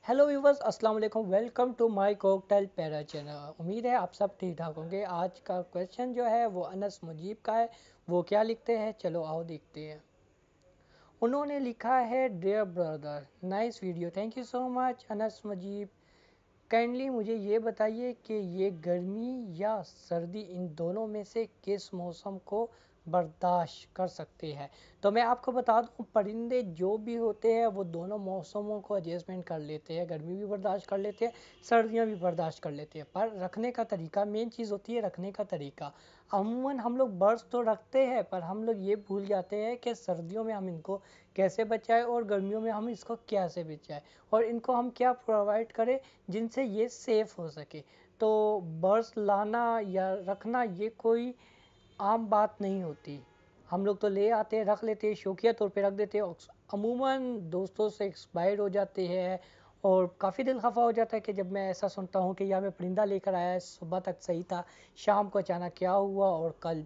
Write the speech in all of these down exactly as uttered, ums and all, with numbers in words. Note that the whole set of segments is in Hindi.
हेलो व्यूवर्स, अस्सलाम वालेकुम। Welcome to my cocktail para channel. उम्मीद है आप सब ठीक ठाक होंगे। आज का क्वेश्चन जो है वो अनस मुजीब का है। वो क्या लिखते हैं, चलो आओ देखते हैं। उन्होंने लिखा है, dear brother, nice video, thank you so much Anas Mujeeb. Kindly मुझे ये बताइए कि ये गर्मी या सर्दी, इन दोनों में से किस मौसम को बर्दाश्त कर सकते हैं। तो मैं आपको बता दूं, परिंदे जो भी होते हैं वो दोनों मौसमों को एडजस्टमेंट कर लेते हैं। गर्मी भी बर्दाश्त कर लेते हैं, सर्दियां भी बर्दाश्त कर लेते हैं, पर रखने का तरीका मेन चीज़ होती है। रखने का तरीका अमूमन हम लोग बर्ड्स तो रखते हैं, पर हम लोग ये भूल जाते हैं कि सर्दियों में हम इनको कैसे बचाएं और गर्मियों में हम इसको कैसे बचाएं और इनको हम क्या प्रोवाइड करें जिनसे ये सेफ हो सके। तो बर्ड्स लाना या रखना ये कोई आम बात नहीं होती। हम लोग तो ले आते हैं, रख लेते हैं, शौकिया तौर पे रख देते हैं। अमूमन दोस्तों से एक्सपायर हो जाते हैं और काफ़ी दिल खफा हो जाता है कि जब मैं ऐसा सुनता हूँ कि यार मैं परिंदा लेकर आया, सुबह तक सही था, शाम को अचानक क्या हुआ और कल।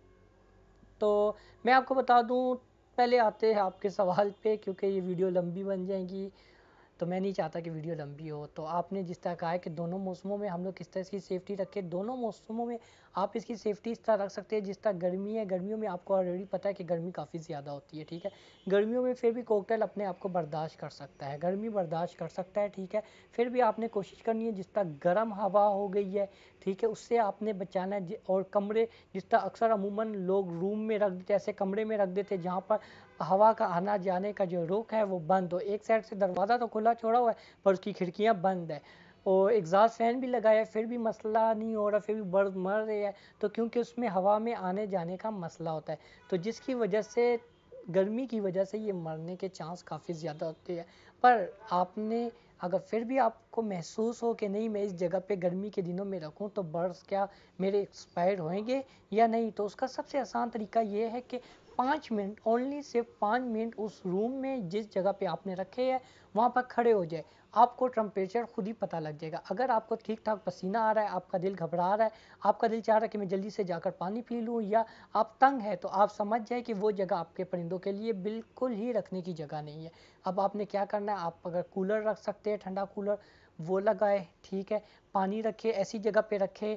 तो मैं आपको बता दूं, पहले आते हैं आपके सवाल पे, क्योंकि ये वीडियो लंबी बन जाएगी तो मैं नहीं चाहता कि वीडियो लंबी हो। तो आपने जिस तरह कहा है कि दोनों मौसमों में हम लोग किस तरह इसकी सेफ्टी रखें, दोनों मौसमों में आप इसकी सेफ्टी इस तरह रख सकते हैं। जिस तरह गर्मी है, गर्मियों में आपको ऑलरेडी पता है कि गर्मी काफ़ी ज़्यादा होती है, ठीक है। गर्मियों में फिर भी कॉकटेल अपने आप को बर्दाश्त कर सकता है, गर्मी बर्दाश्त कर सकता है, ठीक है। फिर भी आपने कोशिश करनी है, जिस तरह गर्म हवा हो गई है, ठीक है, उससे आपने बचाना है। और कमरे, जिस तरह अक्सर अमूमन लोग रूम में रख देते, ऐसे कमरे में रख देते जहाँ पर हवा का आना जाने का जो रुख है वो बंद हो। एक साइड से दरवाज़ा तो खुला छोड़ा हुआ है पर उसकी खिड़कियाँ बंद है, और एग्जॉस्ट फैन भी लगाया है, फिर भी मसला नहीं हो रहा, फिर भी बर्ड मर रहे हैं। तो क्योंकि उसमें हवा में आने जाने का मसला होता है, तो जिसकी वजह से, गर्मी की वजह से ये मरने के चांस काफ़ी ज़्यादा होते हैं। पर आपने, अगर फिर भी आपको महसूस हो कि नहीं मैं इस जगह पे गर्मी के दिनों में रखूं तो बर्ड्स क्या मेरे एक्सपायर होंगे या नहीं, तो उसका सबसे आसान तरीका ये है कि पाँच मिनट, ओनली सिर्फ पाँच मिनट उस रूम में जिस जगह पे आपने रखे हैं वहाँ पर खड़े हो जाए। आपको टेम्परेचर खुद ही पता लग जाएगा। अगर आपको ठीक ठाक पसीना आ रहा है, आपका दिल घबरा रहा है, आपका दिल चाह रहा है कि मैं जल्दी से जाकर पानी पी लूँ, या आप तंग है, तो आप समझ जाए कि वो जगह आपके परिंदों के लिए बिल्कुल ही रखने की जगह नहीं है। अब आपने क्या करना है, आप अगर कूलर रख सकते हैं, ठंडा कूलर, वो लगाए, ठीक है। पानी रखे, ऐसी जगह पे रखे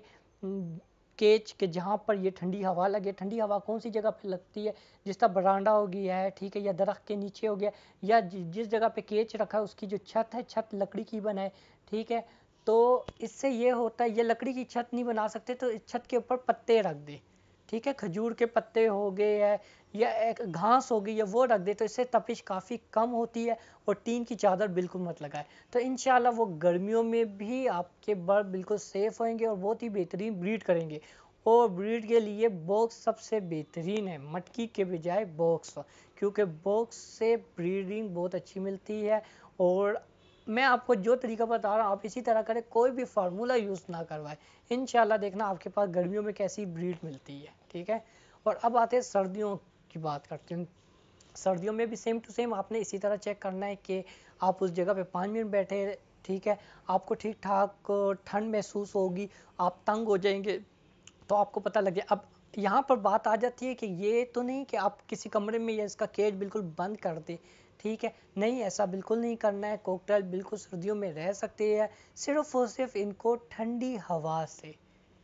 केच के जहाँ पर ये ठंडी हवा लगे। ठंडी हवा कौन सी जगह पे लगती है, जिस तरह बरांडा हो गया है, ठीक है, या दरख्त के नीचे हो गया, या जिस जगह पे केच रखा है उसकी जो छत है, छत लकड़ी की बनाए, ठीक है। तो इससे ये होता है, ये लकड़ी की छत नहीं बना सकते तो इस छत के ऊपर पत्ते रख दे, ठीक है, खजूर के पत्ते हो गए है या एक घास हो गई है, वो रख दे, तो इससे तपिश काफ़ी कम होती है। और टीन की चादर बिल्कुल मत लगाए, तो इंशाल्लाह वो गर्मियों में भी आपके बर्ड बिल्कुल सेफ़ होंगे और बहुत ही बेहतरीन ब्रीड करेंगे। और ब्रीड के लिए बॉक्स सबसे बेहतरीन है, मटकी के बजाय बॉक्स, क्योंकि बॉक्स से ब्रीडिंग बहुत अच्छी मिलती है। और मैं आपको जो तरीका बता रहा हूँ आप इसी तरह करें, कोई भी फार्मूला यूज़ ना करवाएं। इंशाल्लाह देखना आपके पास गर्मियों में कैसी ब्रीड मिलती है, ठीक है। और अब आते हैं सर्दियों की बात करते हैं। सर्दियों में भी सेम टू सेम आपने इसी तरह चेक करना है कि आप उस जगह पे पाँच मिनट बैठे, ठीक है, आपको ठीक ठाक ठंड महसूस होगी, आप तंग हो जाएंगे, तो आपको पता लगे। अब यहाँ पर बात आ जाती है कि ये तो नहीं कि आप किसी कमरे में या इसका केज बिल्कुल बंद कर दे, ठीक है, नहीं, ऐसा बिल्कुल नहीं करना है। कॉकटेल बिल्कुल सर्दियों में रह सकते हैं, सिर्फ और सिर्फ इनको ठंडी हवा से,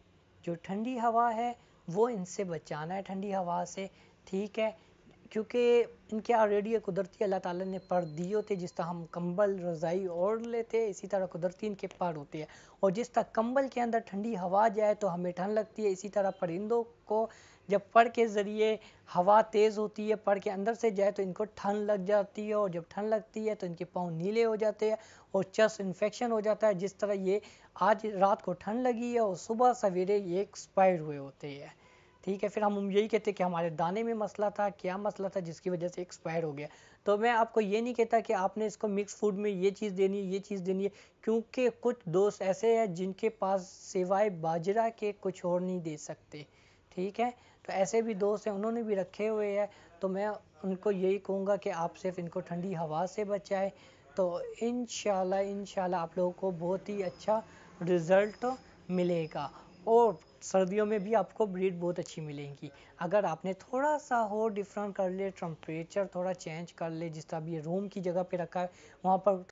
जो ठंडी हवा है वो इनसे बचाना है, ठंडी हवा से, ठीक है। क्योंकि इनके ऑलरेडी कुदरती अल्लाह ताला ने पर दिए होते, जिस तरह हम कंबल रज़ाई ओढ़ लेते हैं, इसी तरह कुदरती इनके पर होते हैं। और जिस तरह कंबल के अंदर ठंडी हवा जाए तो हमें ठंड लगती है, इसी तरह परिंदों को जब पर के ज़रिए हवा तेज़ होती है, पर के अंदर से जाए तो इनको ठंड लग जाती है, और जब ठंड लगती है तो इनके पाँव नीले हो जाते हैं और चेस्ट इन्फेक्शन हो जाता है। जिस तरह ये आज रात को ठंड लगी है और सुबह सवेरे ये एक्सपायर हुए होते हैं, ठीक है। फिर हम यही कहते हैं कि हमारे दाने में मसला था, क्या मसला था जिसकी वजह से एक्सपायर हो गया। तो मैं आपको ये नहीं कहता कि आपने इसको मिक्स फूड में ये चीज़ देनी है, ये चीज़ देनी है, क्योंकि कुछ दोस्त ऐसे हैं जिनके पास सिवाय बाजरा के कुछ और नहीं दे सकते, ठीक है। तो ऐसे भी दोस्त हैं, उन्होंने भी रखे हुए हैं। तो मैं उनको यही कहूँगा कि आप सिर्फ इनको ठंडी हवा से बचाएं, तो इंशाल्लाह इंशाल्लाह आप लोगों को बहुत ही अच्छा रिज़ल्ट मिलेगा। और सर्दियों में भी आपको ब्रीड बहुत अच्छी मिलेगी। अगर आपने थोड़ा सा हो डिफरेंट कर ले, टेम्परेचर थोड़ा चेंज कर ले, जिस तरह अभी रूम की जगह पे रखा है वहाँ पर